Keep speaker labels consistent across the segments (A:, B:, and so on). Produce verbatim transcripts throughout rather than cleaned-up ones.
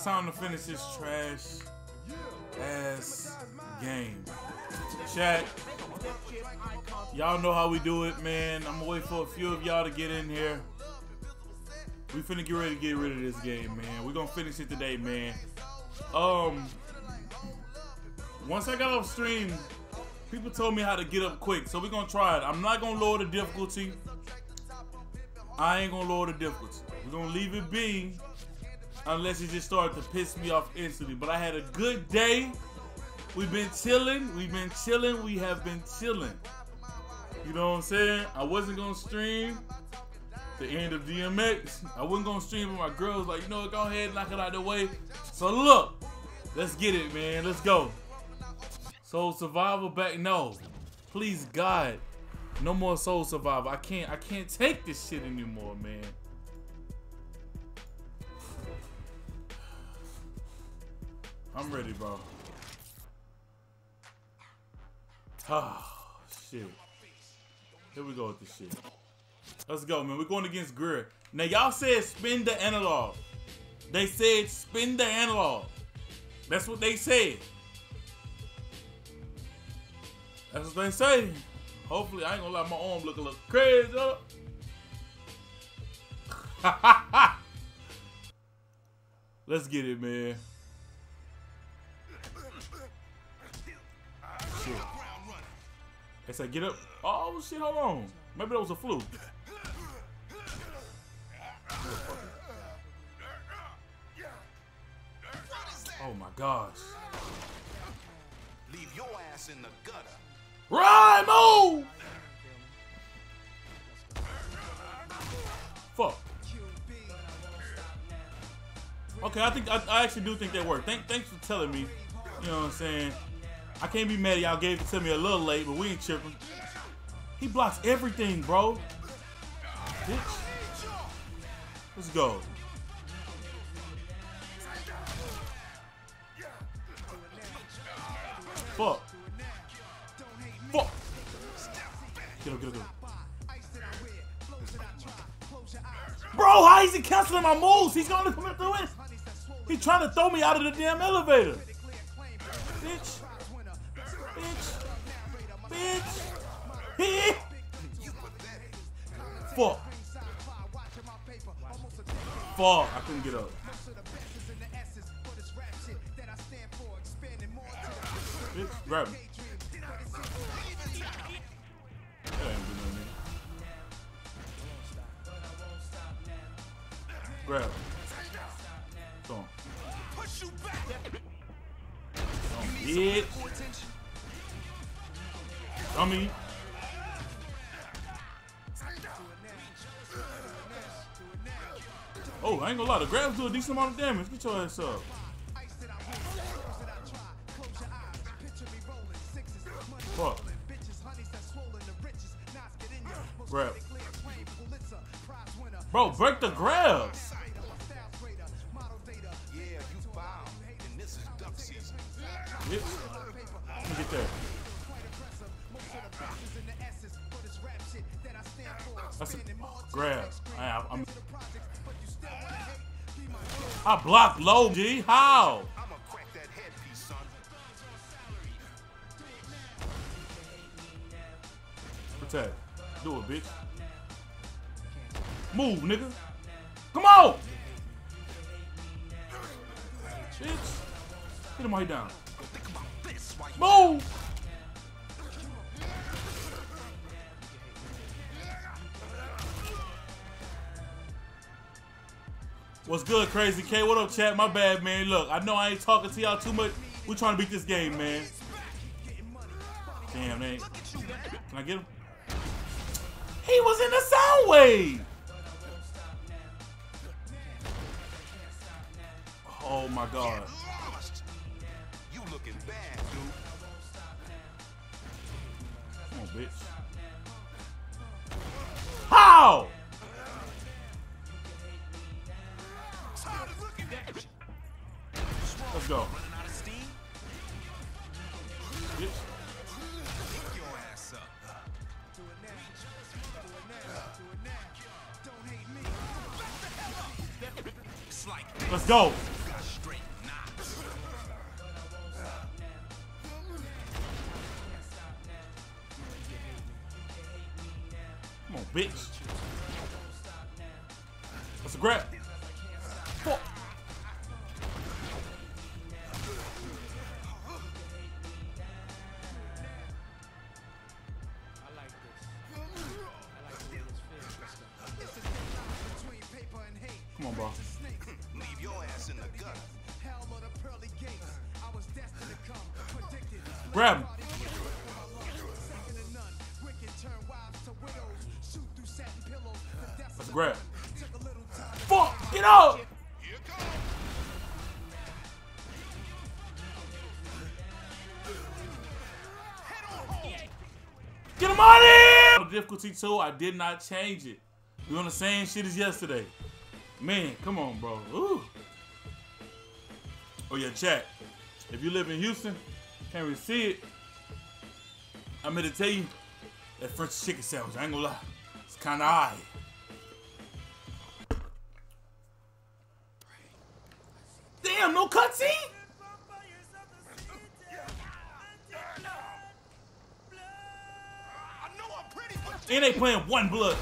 A: It's time to finish this trash ass game. Chat, y'all know how we do it, man. I'm gonna wait for a few of y'all to get in here. We finna get ready to get rid of this game, man. We're gonna finish it today, man. Um, once I got off stream, people told me how to get up quick, so we're gonna try it. I'm not gonna lower the difficulty. I ain't gonna lower the difficulty. We're gonna leave it be unless it just started to piss me off instantly. But I had a good day. We've been chilling. We've been chilling. We have been chilling. You know what I'm saying? I wasn't gonna stream the end of D M X. I wasn't gonna stream with my girls. Like, you know what? Go ahead and knock it out of the way. So look, let's get it, man. Let's go. Soul Survivor back. No, please God, no more Soul Survivor. I can't. I can't take this shit anymore, man. I'm ready, bro. Oh, shit. Here we go with this shit. Let's go, man. We're going against Greer. Now, y'all said spin the analog. They said spin the analog. That's what they said. That's what they say. Hopefully, I ain't gonna let my arm look a little crazy. Let's get it, man. Shit. They said get up. Oh shit, hold on. Maybe that was a fluke. Oh my gosh.
B: Leave your ass in the gutter.
A: Run, move! Fuck. Okay, I think I, I actually do think that worked. Thank, thanks for telling me. You know what I'm saying? I can't be mad at y'all gave it to me a little late, but we ain't tripping. He blocks everything, bro. Bitch. Let's go. Fuck. Fuck. Get up, get up, get up. Bro, how is he canceling my moves? He's gonna come through it. He's trying to throw me out of the damn elevator. Bitch. Bitch. Bitch. Fuck. Fuck. I couldn't get up. Bitch, grab me. That ain't good no nigga. Grab. Come on. Come on, bitch. Dummy. Oh, I ain't gonna lie, the grabs do a decent amount of damage. Get your ass up. Fuck. Grab. Bro, break the grabs. Bitch. Let me get there. That's a grab. I, I'm, I blocked low, G. How? Protect. Do it, bitch. Move, nigga. Come on! Bitch. Get him while he down. Move! What's good, Crazy K? What up, chat? My bad, man. Look, I know I ain't talking to y'all too much. We trying to beat this game, man. Damn, man. Can I get him? He was in the sound wave. Oh my God.
B: You looking bad, dude.
A: Come on, bitch. How? Let's go. Bitch. Let's go. Come on, bitch. That's a grab. Fuck. Come on, bro.
B: Leave your ass in the gutter.
A: Grab him. Let's grab. Fuck! Get out! Get him out of here! Difficulty two, I did not change it. We're on the same shit as yesterday. Man, come on, bro. Ooh. Oh yeah, chat. If you live in Houston, can't really see it. I'm here to tell you that French chicken sandwich, I ain't gonna lie, it's kinda high. Damn, no cutscene? And they playing One Blood.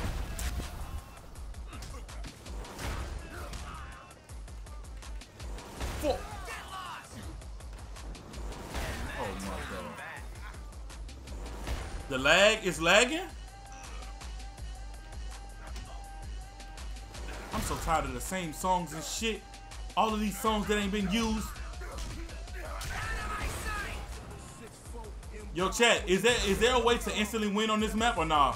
A: Fuck. Oh my god. The lag is lagging? I'm so tired of the same songs and shit. All of these songs that ain't been used. Yo, chat, is there is there a way to instantly win on this map or nah?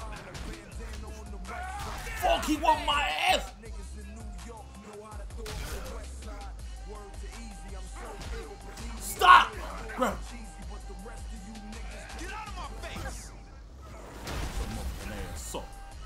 A: Fuck, he whooped my ass! Stop! Bro.
B: Get out of my face!
A: So.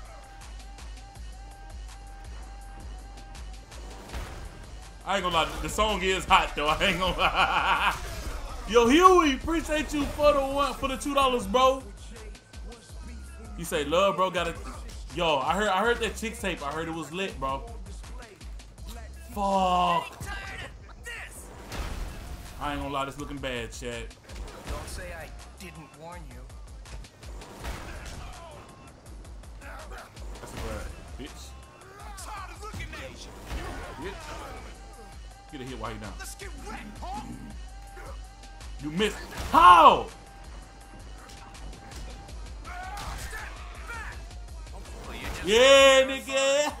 A: I ain't gonna lie, the song is hot though. I ain't gonna lie. Yo, Huey, appreciate you for the one for the two dollars, bro. You say love, bro. Gotta. Yo, I heard I heard that chick tape. I heard it was lit, bro. Fuck. I ain't gonna lie, this looking bad, chat.
C: Don't say I didn't warn you.
A: That's a bad bitch.
B: I'm tired of looking at you.
A: Bitch. Get a hit while he down.
B: Let's get wrecked, huh?
A: You missed. How? Yeah, nigga.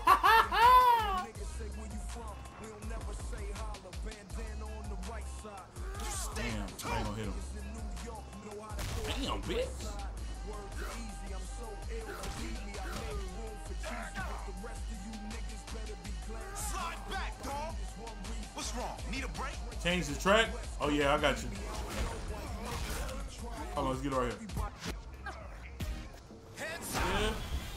A: Damn, I ain't gonna hit him. Damn, bitch.
B: Slide back, dog. What's wrong? Need a break?
A: Change the track? Oh yeah, I got you. Hold on, let's get it right here.
B: Heads
A: Yeah.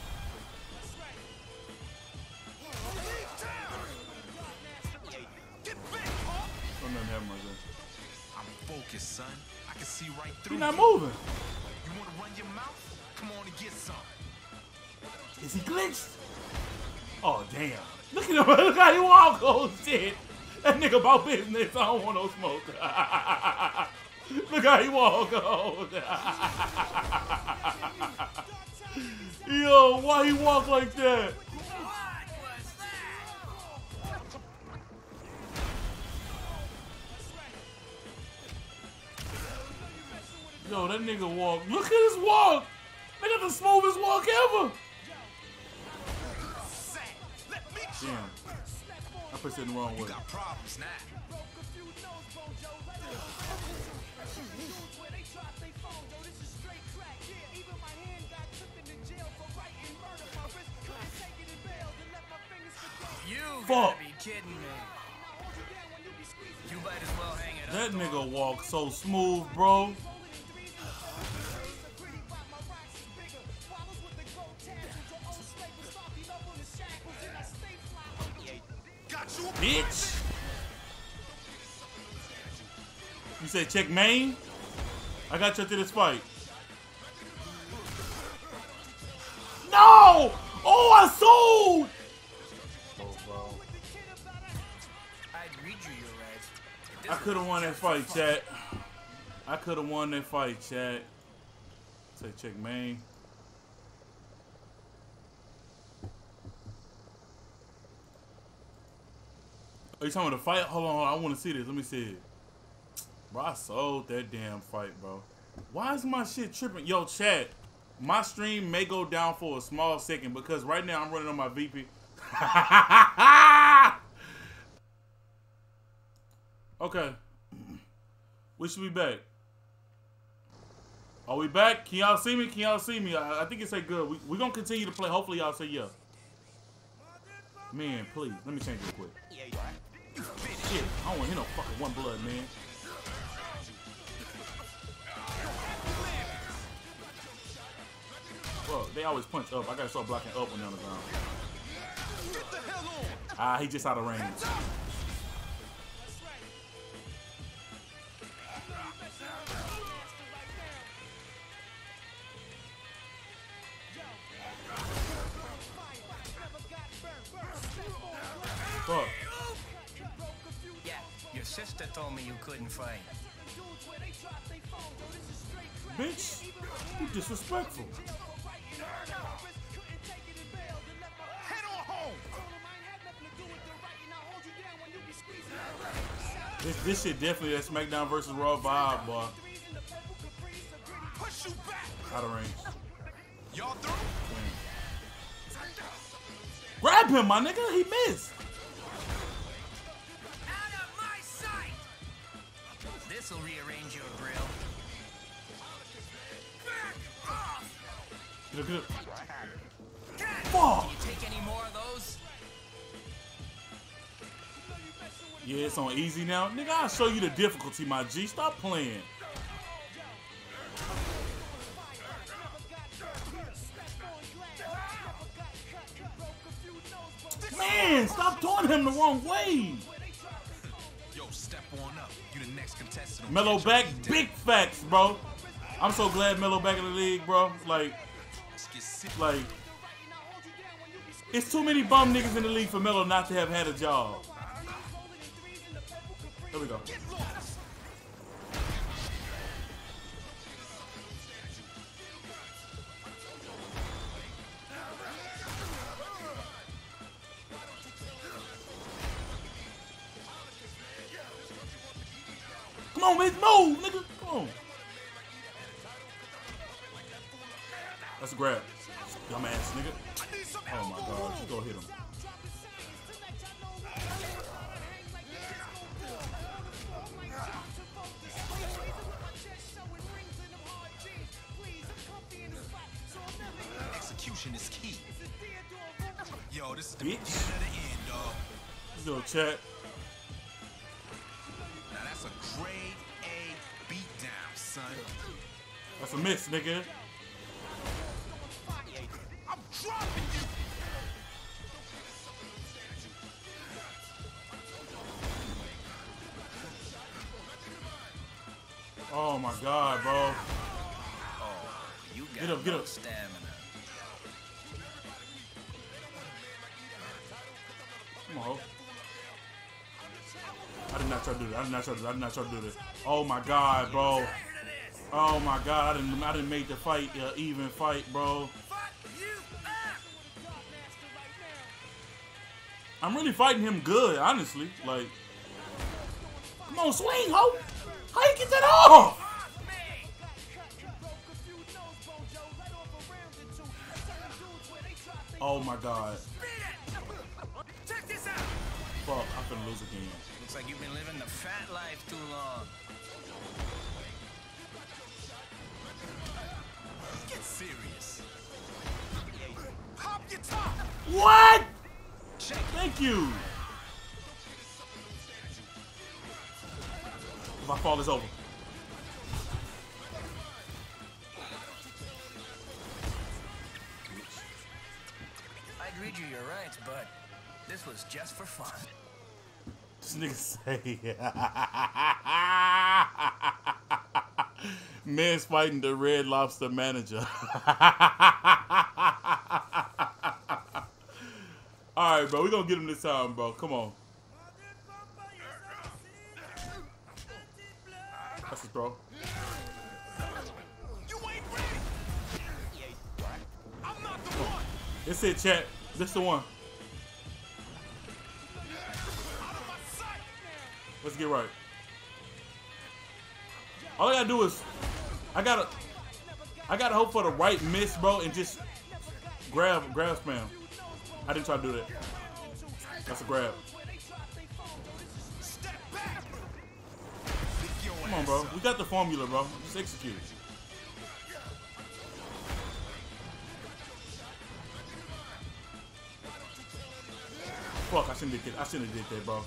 B: Get back, huh?
A: Don't nothing happen like that.
B: I'm focused, son. I can see right through
A: He's not
B: you.
A: moving.
B: You wanna run your mouth? Come on and get some.
A: Is he glitched? Oh damn. Look at him. Look how he walk. Oh shit. That nigga about business. I don't want no smoke. Look how he walk. Oh. Yo, why he walk like that? Yo, that nigga walk. Look at his walk. They got the smoothest walk ever. Damn. I pushed it in the wrong way.
B: Got problems now.
C: You
A: Fuck.
C: gotta be kidding me. You might as well hang it
A: That
C: up.
A: nigga walk so smooth, bro.
B: Got you.
A: Bitch. You said check main? I got you through this fight. No! Oh, I sold! Oh, bro.
C: I'd read you your rights. If this
A: I
C: was
A: could have won that
C: just
A: fight,
C: fun.
A: chat. I could have won that fight, chat. Say check main. Are you talking about the fight? Hold on, hold on. I want to see this. Let me see it. Bro, I sold that damn fight, bro. Why is my shit tripping? Yo, chat. My stream may go down for a small second because right now I'm running on my V P. Okay. We should be back. Are we back? Can y'all see me? Can y'all see me? I, I think it say good. We're we gonna continue to play. Hopefully y'all say yeah. Man, please. Let me change it quick. Shit, I don't want to hear no fucking one blood, man. Bro, they always punch up. I gotta start blocking up when they're on the ground. Ah, he just out of range. Fuck.
C: Yeah, your sister told me you couldn't fight.
A: Bitch, you disrespectful.
B: Head on home.
A: This this shit definitely that SmackDown versus Raw vibe, boy.
B: Push you back.
A: Out of range.
B: Y'all through?
A: Grab him, my nigga. He missed.
C: Out of my sight! This'll rearrange your grill. Back off!
A: Get up, get up.
C: Cat!
A: Fuck.
C: Can you take any more of those?
A: Yeah, it's on easy now. Nigga, I'll show you the difficulty, my G. Stop playing. Man, stop throwing him the wrong way.
B: Yo, step on up. You the next contestant.
A: Melo back, big facts, bro. I'm so glad Melo back in the league, bro. Like, like, it's too many bum niggas in the league for Melo not to have had a job. There we go. Come on, man, move, nigga. Come on. That's a grab. Dumbass nigga. Oh my god, just go hit him.
B: Execution is key. Yo, this is the
A: Bitch.
B: beginning of the end, dog.
A: Let's go, chat.
B: Now that's a grade A beatdown, son.
A: That's a miss, nigga.
B: I'm dropping you.
A: Oh my god, bro.
C: Oh, you got
A: Get up, get
C: no
A: up.
C: stamina.
A: Come on, ho. I did not try to do that. I did not try to do that. I did not try to do this. Oh my god, bro. Oh my god, I didn't I didn't make the fight uh, even fight, bro. I'm really fighting him good, honestly. Like, come on, swing, ho. How you get that off? Oh my god.
C: Check this out.
A: Fuck, I'm gonna lose again.
C: Looks like you've been living the fat life too long.
B: Get serious. Pop your top.
A: What? Thank you. If I fall, it's over.
C: I'd read you your rights, but this was just for fun.
A: This nigga say, man's fighting the Red Lobster manager. All right, bro, we gonna get him this time, bro. Come on. That's his throw.
B: You ain't ready. I'm not the one.
A: This it, chat. This the one.
B: Out of my
A: Let's get right. All I gotta do is, I gotta, I gotta hope for the right miss, bro, and just grab, grab spam. I didn't try to do that. That's a grab. Come on, bro. We got the formula, bro. Just execute. Fuck, I shouldn't have did that. I shouldn't have did that, bro.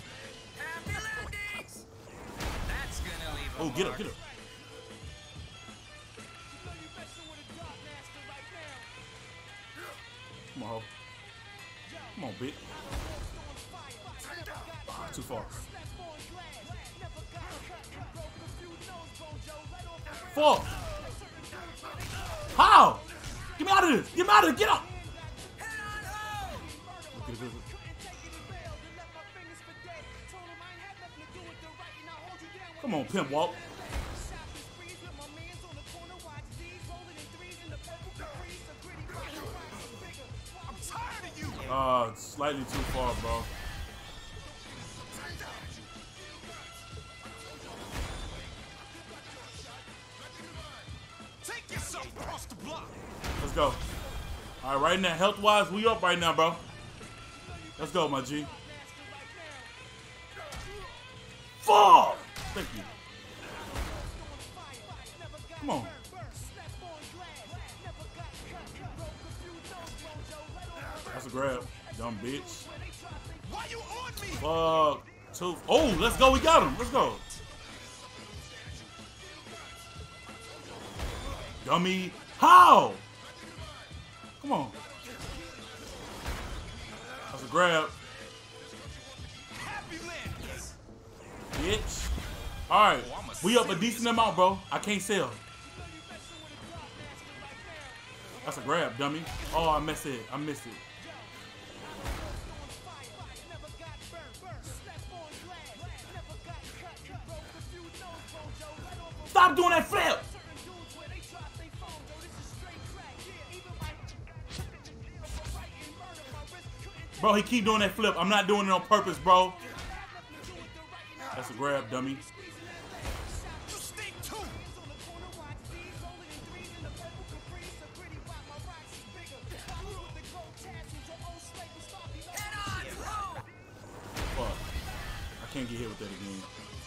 A: Oh, get up, get up. Come on, ho. Come on, bitch. Ah, too far. Fuck. How? Get me out of this. Get me out of this. Get up. Come on, Pimp Walk. Uh, slightly too far, bro.
B: Take yourself across the block.
A: Let's go. All right, right now, health-wise, we up right now, bro. Let's go, my G. Fuck! Thank you. Come on. That's a grab, dumb bitch.
B: Why you on me?
A: Fuck. Two. Oh, let's go. We got him. Let's go. Dummy. How? Come on. That's a grab.
B: Happy land.
A: Bitch. All right. We up a decent amount, bro. I can't sell. That's a grab, dummy. Oh, I missed it. I missed it. Stop doing that flip! Bro, he keep doing that flip. I'm not doing it on purpose, bro. That's a grab, dummy.
B: You stink too.
A: Fuck. I can't get hit with that again.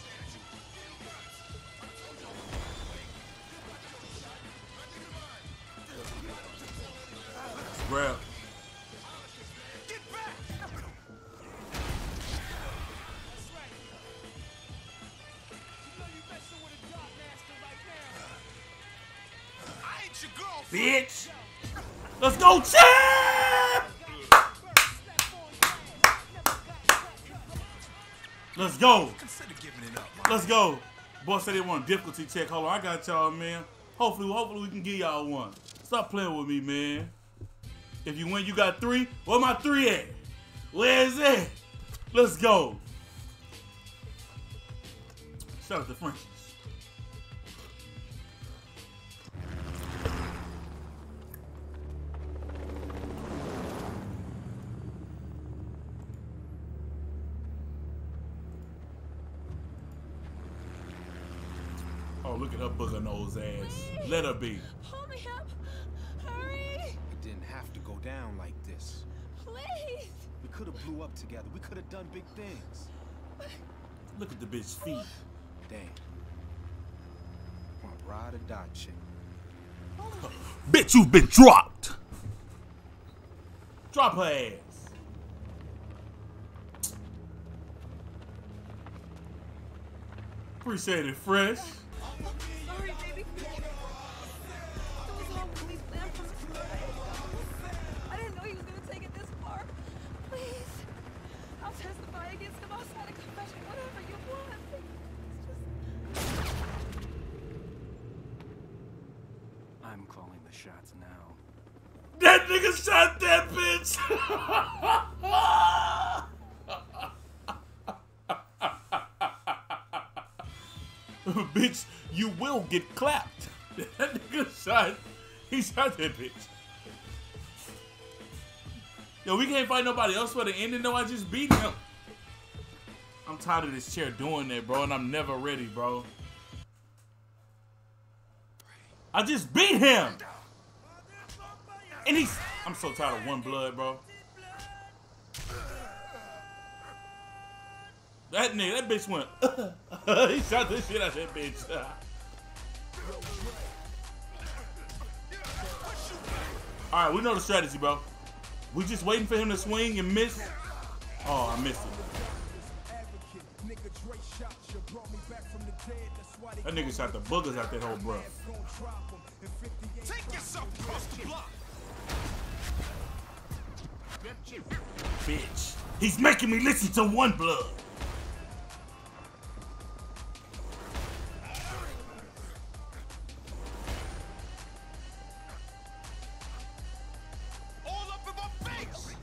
A: Grab.
B: Get back. I ain't your girlfriend.
A: Bitch! Let's go, champ! Let's go.
B: Consider giving it up, man.
A: Let's go. Boy said they want a difficulty check. Hold on, I got y'all, man. Hopefully, hopefully we can give y'all one. Stop playing with me, man. If you win, you got three. Where my three at? Where is it? Let's go. Shout out to Frenchies. Oh, look at her booger nose ass. Let her be.
D: Pull me up. Hurry.
E: It didn't have to go down like this.
D: Please.
E: We could have blew up together. We could have done big things.
A: Look at the bitch's feet.
E: Damn. My ride or die chick.
A: Bitch, you've been dropped. Drop her ass. Appreciate it, Fresh.
D: Sorry, baby. It was all police plan from I didn't know he was gonna take it this far. Please. I'll testify against him. I'll sign a confession. Whatever you want. It's just...
C: I'm calling the shots now.
A: That nigga shot that bitch. Bitch, you will get clapped. That nigga shot. He shot that bitch. Yo, we can't find nobody else for the ending. No, I just beat him. I'm tired of this chair doing that, bro, and I'm never ready, bro. I just beat him! And he's... I'm so tired of one blood, bro. That nigga, that bitch went... he shot this shit out that bitch. Alright, we know the strategy, bro. We just waiting for him to swing and miss. Oh, I missed it. That nigga shot the boogers out that whole breath.
B: Take yourself across the block.
A: Bitch. He's making me listen to One Blood.
B: All up in my face.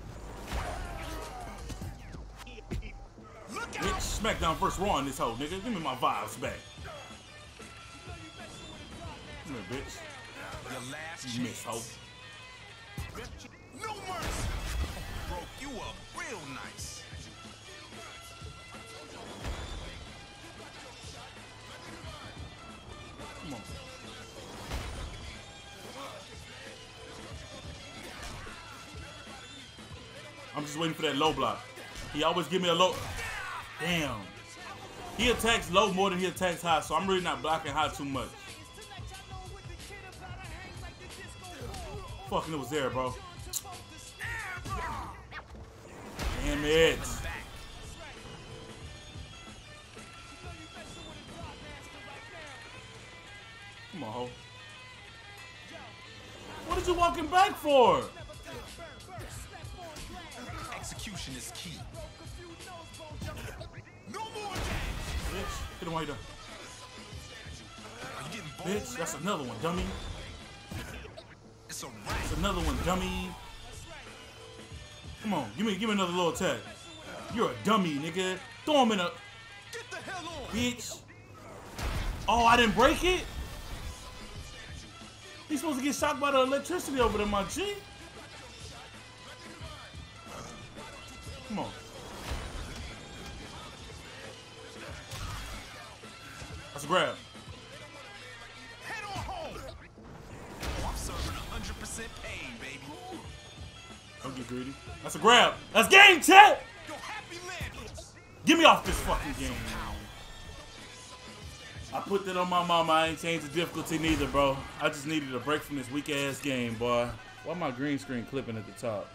B: Look out.
A: Bitch, SmackDown first Raw in this hoe, nigga. Give me my vibes back. Come here, bitch.
B: Your last
A: You miss, hoe.
B: No mercy. Broke you up real nice.
A: Come on. I'm just waiting for that low block. He always give me a low. Damn. He attacks low more than he attacks high, so I'm really not blocking high too much. Fucking it was there, bro. Damn it. Come on, ho. What are you walking back for?
B: Execution is key. No more.
A: Bitch, hit him while you done.
B: Are you getting bold?
A: Bitch, that's another one, dummy.
B: It's a wrap.
A: That's another one, dummy. Come on, give me, give me another little attack. You're a dummy, nigga. Throw him in a...
B: Get the hell on.
A: Bitch. Oh, I didn't break it? He's supposed to get shocked by the electricity over there, my G. Come on. That's a grab.
B: Head on home. Oh, I'm serving one hundred percent pain, baby.
A: Don't get greedy. That's a grab. That's game, chat.
B: Yo, happy landings.
A: Get me off this fucking game. I put that on my mama. I ain't changed the difficulty neither, bro. I just needed a break from this weak ass game, boy. Why my green screen clipping at the top?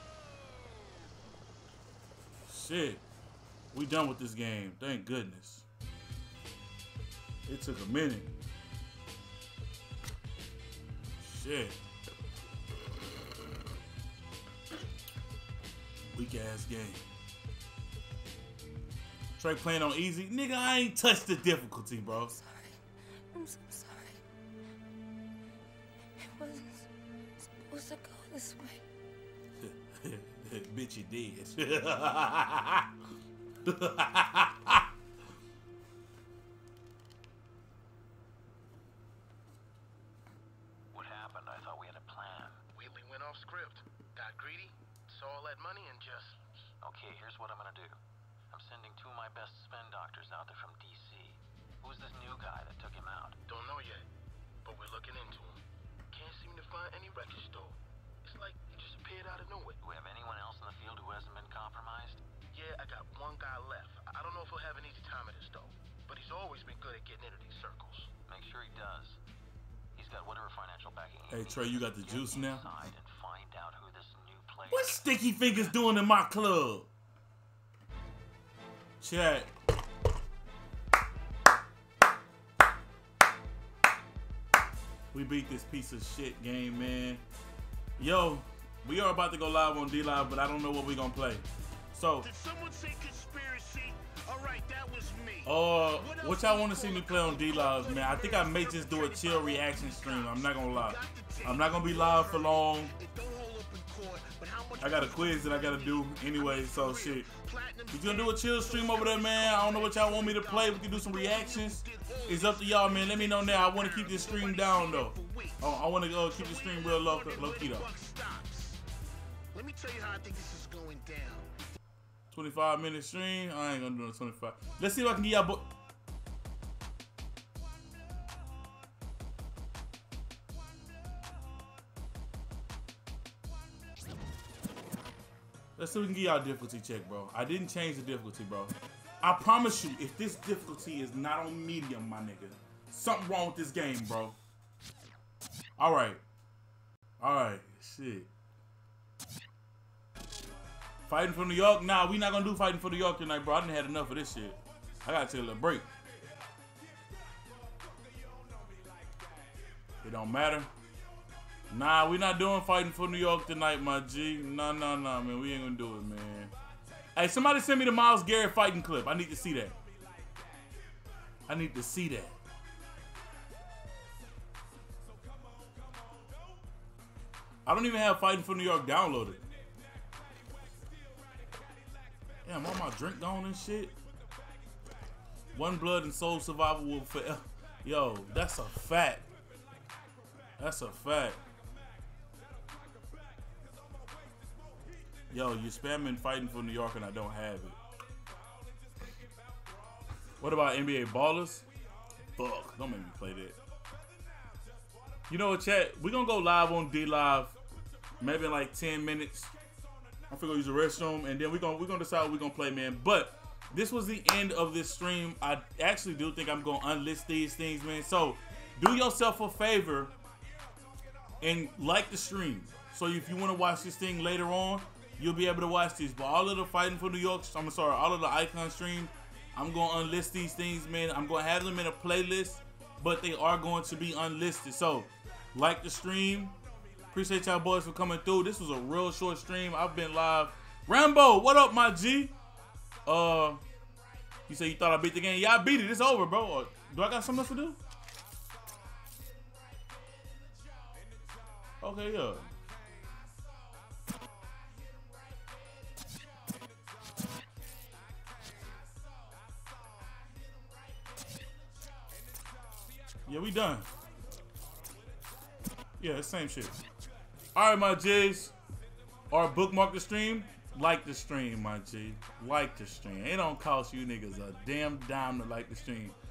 A: Shit. We done with this game. Thank goodness. It took a minute. Shit. Weak ass game. Trey playing on easy. Nigga, I ain't touched the difficulty, bro.
D: Sorry. I'm so sorry. It wasn't supposed to go this way.
A: Bitch, you did.
C: What happened? I thought we had a plan.
F: Wheatley went off script, got greedy, saw all that money, and just...
C: Okay, here's what I'm gonna do. I'm sending two of my best spin doctors out there from D C. Who's this new guy that took him out?
F: Don't know yet, but we're looking into him. Can't seem to find any record store. It's like he just appeared out of nowhere.
C: Do we have anyone else in the field who hasn't been compromised?
F: Yeah, I got one guy left. I don't know if he'll have an easy time at this, though. But he's always been good at getting into these circles.
C: Make sure he does. He's got whatever financial backing he
A: Hey,
C: needs.
A: Trey, you got the
C: Get
A: juice now?
C: inside and find out who this new player
A: What
C: is.
A: Sticky Fingers doing in my club? Chat. We beat this piece of shit game, man. Yo, we are about to go live on D Live, but I don't know what we're gonna play. So,
B: Did someone say conspiracy? All right, that was me.
A: uh, what y'all want to see me play on D Live, man? I think I may just do a chill reaction stream. I'm not gonna lie. I'm not gonna be live for long. I got a quiz that I gotta do anyway, so shit. We gonna do a chill stream over there, man. I don't know what y'all want me to play. We can do some reactions. It's up to y'all, man. Let me know now. I want to keep this stream down though. Oh, I want to go keep the stream real low, low key though.
B: Let me tell you how I think this is going down.
A: twenty-five minute stream. I ain't gonna do no twenty-five. Let's see if I can get y'all. Bo Let's see if we can get y'all a difficulty check, bro. I didn't change the difficulty, bro. I promise you, if this difficulty is not on medium, my nigga, something wrong with this game, bro. All right. All right. Shit. Fighting for New York? Nah, we not gonna do Fighting for New York tonight, bro. I done had enough of this shit. I gotta take a little break. It don't matter. Nah, we not doing Fighting for New York tonight, my G. Nah, nah, nah, man. We ain't gonna do it, man. Hey, somebody send me the Myles Garrett fighting clip. I need to see that. I need to see that. I don't even have Fighting for New York downloaded. Damn, all my drink gone and shit. One Blood and Soul Survival will forever. Yo, that's a fact. That's a fact. Yo, you spamming Fighting for New York and I don't have it. What about N B A Ballers? Fuck, don't make me play that. You know what, chat? We're gonna go live on D Live, maybe in like ten minutes. I'm gonna go use the restroom, and then we're gonna we're gonna decide what we're gonna play, man. But this was the end of this stream. I actually do think I'm gonna unlist these things, man. So do yourself a favor and like the stream. So if you want to watch this thing later on, you'll be able to watch this. But all of the Fighting for New York, I'm sorry, all of the Icon stream, I'm gonna unlist these things, man. I'm gonna have them in a playlist, but they are going to be unlisted. So like the stream. Appreciate y'all boys for coming through. This was a real short stream. I've been live. Rambo, what up, my G? Uh, you say you thought I beat the game? Yeah, I beat it. It's over, bro. Or do I got something else to do? Okay, yeah. Yeah, we done. Yeah, it's same shit. All right, my J's. Or bookmark the stream. Like the stream, my G. Like the stream. It don't cost you niggas a damn dime to like the stream.